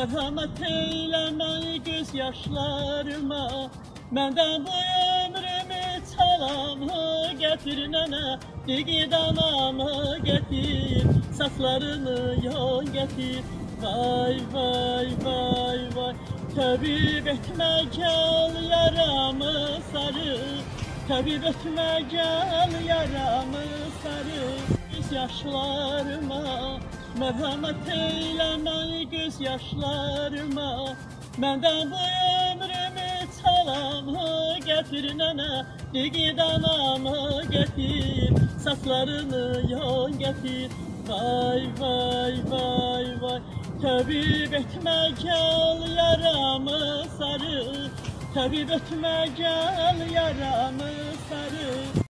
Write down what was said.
Merhamet eyləmə göz yaşlarıma, məndən bu ömrümü çalamı gətir nənə, digid anamı gətir, saçlarını yon gətir. Vay vay vay vay, təbib etmə gəl yaramı sarı, təbib etmə gəl yaramı sarı. Göz yaşlarıma, mərhəmət eyləmə göz yaşlarıma, məndən bu ömrümü çalamı gətir nənə, digid anamı gətir, saçlarını yon gətir. Vay vay vay vay, təbib etmə gəl yaramı sarı, təbib etmə gəl yaramı sarı.